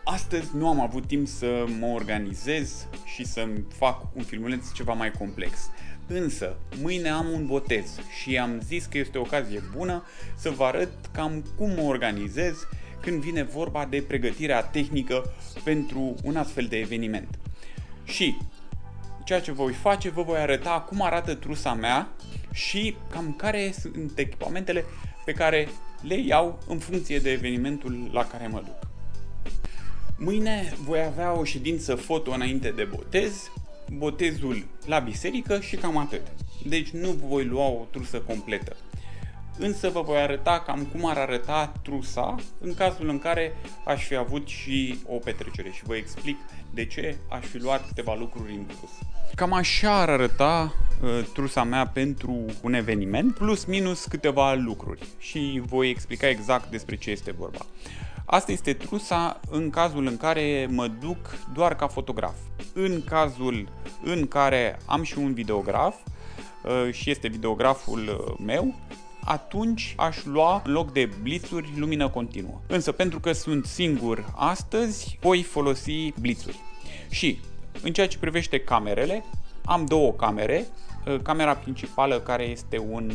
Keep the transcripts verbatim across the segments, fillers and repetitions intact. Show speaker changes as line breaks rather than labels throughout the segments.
Astăzi nu am avut timp să mă organizez și să-mi fac un filmuleț ceva mai complex. Însă, mâine am un botez și am zis că este o ocazie bună să vă arăt cam cum mă organizez când vine vorba de pregătirea tehnică pentru un astfel de eveniment. Și ceea ce voi face, vă voi arăta cum arată trusa mea și cam care sunt echipamentele pe care le iau în funcție de evenimentul la care mă duc. Mâine voi avea o ședință foto înainte de botez, botezul la biserică și cam atât. Deci nu voi lua o trusă completă. Însă vă voi arăta cam cum ar arăta trusa în cazul în care aș fi avut și o petrecere și vă explic de ce aș fi luat câteva lucruri în plus. Cam așa ar arăta uh, trusa mea pentru un eveniment, plus minus câteva lucruri și voi explica exact despre ce este vorba. Asta este trusa în cazul în care mă duc doar ca fotograf. În cazul în care am și un videograf uh, și este videograful meu, atunci aș lua în loc de blitzuri lumină continuă. Însă pentru că sunt singur astăzi, voi folosi blitzuri. Și în ceea ce privește camerele, am două camere. Camera principală, care este un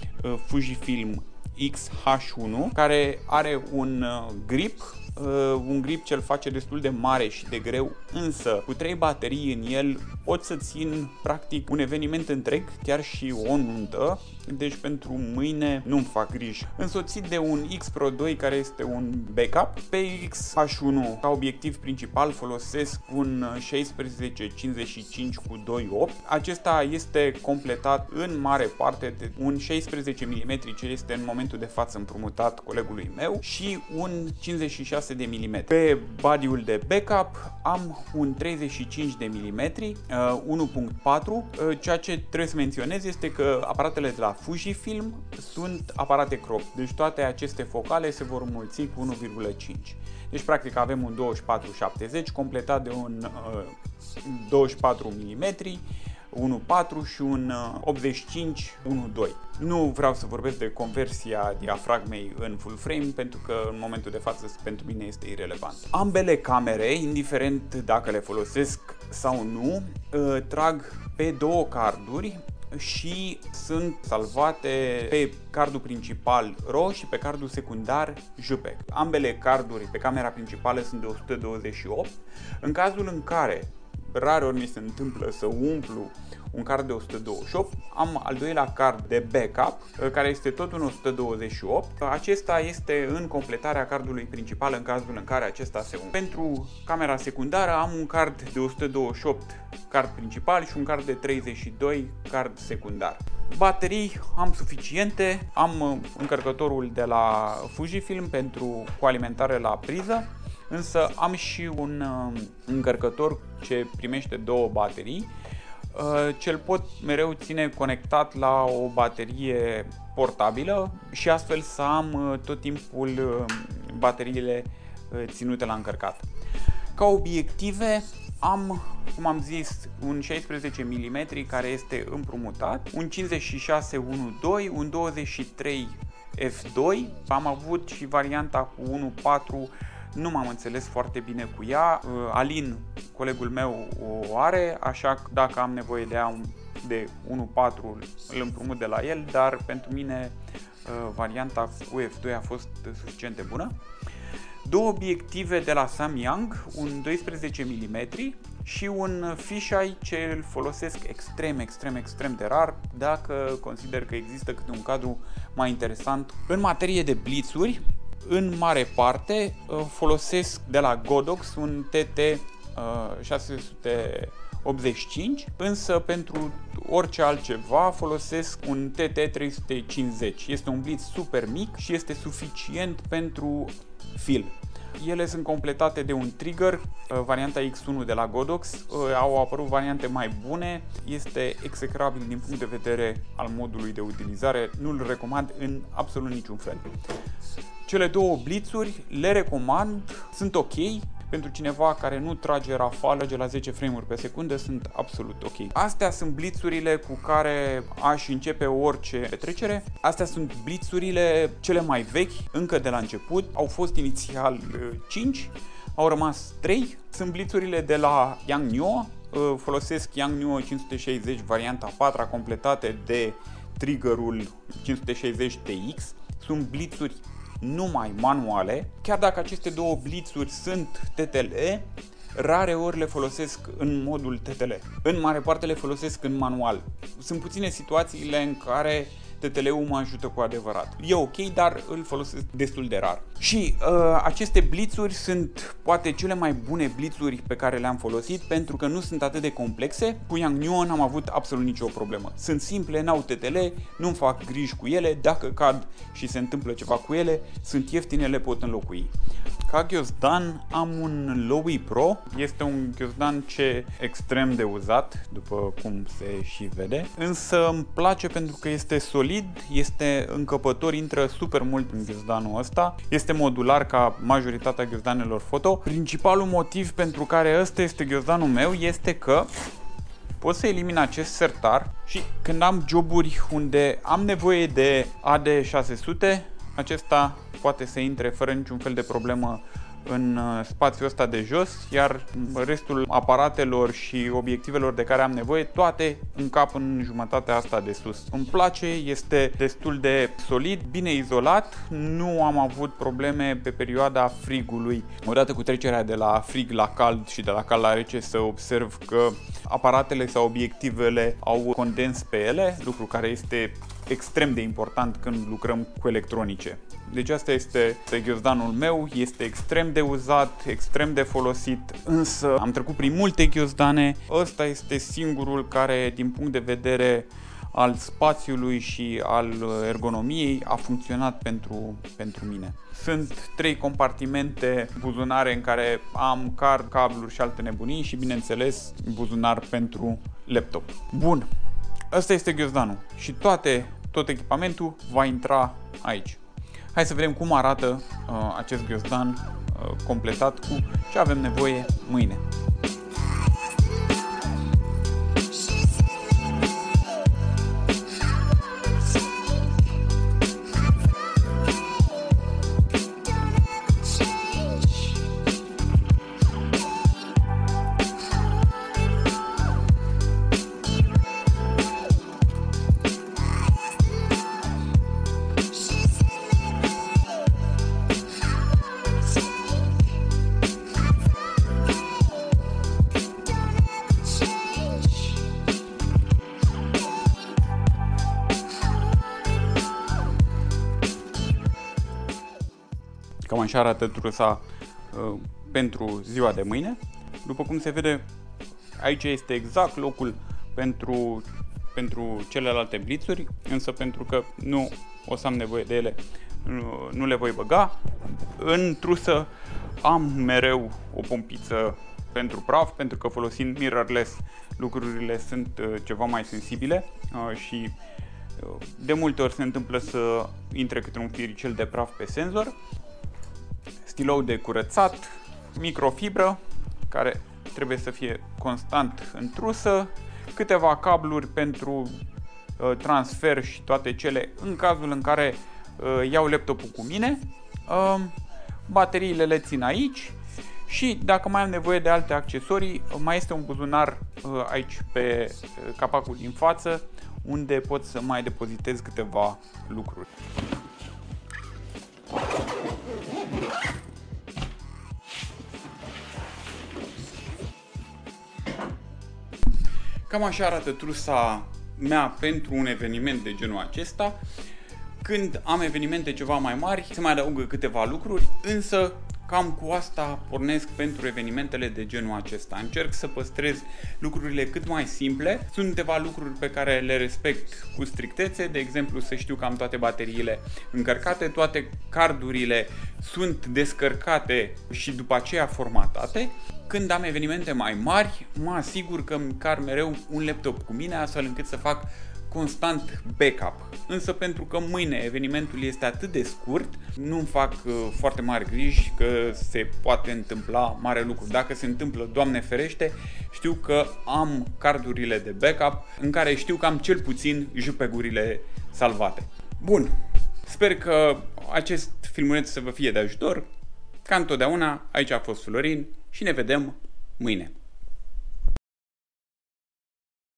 Fujifilm X H unu, care are un grip, un grip ce îl face destul de mare și de greu, însă cu trei baterii în el pot să țin practic un eveniment întreg, chiar și o nuntă, deci pentru mâine nu-mi fac griji. Însoțit de un X Pro doi care este un backup. Pe X H unu ca obiectiv principal folosesc un șaisprezece cincizeci și cinci cu doi virgulă opt. Acesta este completat în mare parte de un șaisprezece milimetri ce este în momentul de față împrumutat colegului meu și un cincizeci și șase de milimetri. Pe body-ul de backup am un treizeci și cinci de milimetri, unu virgulă patru. Ceea ce trebuie să menționez este că aparatele de la Fujifilm sunt aparate crop, deci toate aceste focale se vor înmulți cu unu virgulă cinci. Deci practic avem un douăzeci și patru șaptezeci completat de un uh, douăzeci și patru milimetri, unu virgulă patru și un optzeci și cinci unu virgulă doi. Nu vreau să vorbesc de conversia diafragmei în full frame pentru că în momentul de față pentru mine este irelevant. Ambele camere, indiferent dacă le folosesc sau nu, trag pe două carduri și sunt salvate pe cardul principal RAW și pe cardul secundar JPEG. Ambele carduri pe camera principală sunt de o sută douăzeci și opt. În cazul în care rareori mi se întâmplă să umplu un card de o sută douăzeci și opt, am al doilea card de backup, care este tot un o sută douăzeci și opt. Acesta este în completarea cardului principal în cazul în care acesta se umple. Pentru camera secundară am un card de o sută douăzeci și opt, card principal, și un card de treizeci și doi, card secundar. Baterii am suficiente, am încărcătorul de la Fujifilm pentru cu alimentare la priză, însă am și un uh, încărcător ce primește două baterii, uh, ce-l pot mereu ține conectat la o baterie portabilă și astfel să am uh, tot timpul uh, bateriile uh, ținute la încărcat. Ca obiective am, cum am zis, un șaisprezece milimetri care este împrumutat, un cincizeci și șase unu virgulă doi, un douăzeci și trei F doi, am avut și varianta cu unu virgulă patru. Nu m-am înțeles foarte bine cu ea. Alin, colegul meu, o are, așa că dacă am nevoie de ea de unu virgulă patru îl împrumut de la el, dar pentru mine varianta cu F doi a fost suficient de bună. Două obiective de la Samyang, un doisprezece milimetri și un fisheye ce îl folosesc extrem, extrem, extrem de rar dacă consider că există câte un cadru mai interesant. În materie de blitzuri, în mare parte folosesc de la Godox un T T șase sute optzeci și cinci, însă pentru orice altceva folosesc un T T trei sute cincizeci. Este un blitz super mic și este suficient pentru film. Ele sunt completate de un trigger, varianta X unu de la Godox. Au apărut variante mai bune, este execrabil din punct de vedere al modului de utilizare, nu-l recomand în absolut niciun fel. Cele două blitzuri le recomand, sunt ok. Pentru cineva care nu trage rafal, trage la zece frame-uri pe secundă, sunt absolut ok. Astea sunt blitzurile cu care aș începe orice petrecere. Astea sunt blitzurile cele mai vechi, încă de la început. Au fost inițial cinci, Au rămas trei. Sunt blițurile de la Yangnuo. Folosesc Yangnuo cinci sute șaizeci varianta a patra completate de triggerul cinci sute șaizeci T X. Sunt blițuri numai manuale. Chiar dacă aceste două blițuri sunt T T L, rare ori le folosesc în modul T T L. În mare parte le folosesc în manual. Sunt puține situațiile în care T T L-ul mă ajută cu adevărat. E ok, dar îl folosesc destul de rar. Și uh, aceste blițuri sunt poate cele mai bune blițuri pe care le-am folosit, pentru că nu sunt atât de complexe. Cu Yangnuo n-am avut absolut nicio problemă. Sunt simple, n-au T T L, nu-mi fac griji cu ele. Dacă cad și se întâmplă ceva cu ele, sunt ieftine, le pot înlocui. Ca ghiozdan am un Lowy Pro. Este un ghiozdan ce extrem de uzat, după cum se și vede. Însă îmi place pentru că este solid, este încăpător, intră super mult în ghiozdanul ăsta. Este modular ca majoritatea ghiozdanelor foto. Principalul motiv pentru care ăsta este ghiozdanul meu este că pot să elimin acest sertar și când am joburi unde am nevoie de A D șase sute, acesta poate să intre fără niciun fel de problemă în spațiul ăsta de jos, iar restul aparatelor și obiectivelor de care am nevoie, toate încap în jumătatea asta de sus. Îmi place, este destul de solid, bine izolat, nu am avut probleme pe perioada frigului. Odată cu trecerea de la frig la cald și de la cald la rece, să observ că aparatele sau obiectivele au condens pe ele, lucru care este extrem de important când lucrăm cu electronice. Deci asta este ghiozdanul meu, este extrem de uzat, extrem de folosit, însă am trecut prin multe ghiozdane. Ăsta este singurul care, din punct de vedere al spațiului și al ergonomiei, a funcționat pentru, pentru mine. Sunt trei compartimente buzunare în care am card, cabluri și alte nebunii și, bineînțeles, buzunar pentru laptop. Bun, ăsta este ghiozdanul și toate, tot echipamentul va intra aici. Hai să vedem cum arată uh, acest ghiozdan uh, completat cu ce avem nevoie mâine. Cam așa arată trusa uh, pentru ziua de mâine. După cum se vede, aici este exact locul pentru, pentru celelalte blițuri, însă pentru că nu o să am nevoie de ele, nu, nu le voi băga. În trusă am mereu o pompiță pentru praf, pentru că folosind mirrorless lucrurile sunt uh, ceva mai sensibile uh, și uh, de multe ori se întâmplă să intre câte un firicel de praf pe senzor. Stilou de curățat, microfibră, care trebuie să fie constant în trusă, câteva cabluri pentru uh, transfer și toate cele în cazul în care uh, iau laptopul cu mine. Uh, bateriile le țin aici și dacă mai am nevoie de alte accesorii, mai este un buzunar uh, aici pe uh, capacul din față, unde pot să mai depozitez câteva lucruri. Cam așa arată trusa mea pentru un eveniment de genul acesta. Când am evenimente ceva mai mari, se mai adaugă câteva lucruri, însă cam cu asta pornesc pentru evenimentele de genul acesta. Încerc să păstrez lucrurile cât mai simple. Sunt câteva lucruri pe care le respect cu strictețe, de exemplu să știu că am toate bateriile încărcate, toate cardurile sunt descărcate și după aceea formatate. Când am evenimente mai mari, mă asigur că îmi car mereu un laptop cu mine, astfel încât să fac constant backup. Însă pentru că mâine evenimentul este atât de scurt, nu-mi fac uh, foarte mari griji că se poate întâmpla mare lucru. Dacă se întâmplă, Doamne ferește, știu că am cardurile de backup în care știu că am cel puțin J P G-urile salvate. Bun, sper că acest filmuleț să vă fie de ajutor. Ca întotdeauna, aici a fost Florin și ne vedem mâine.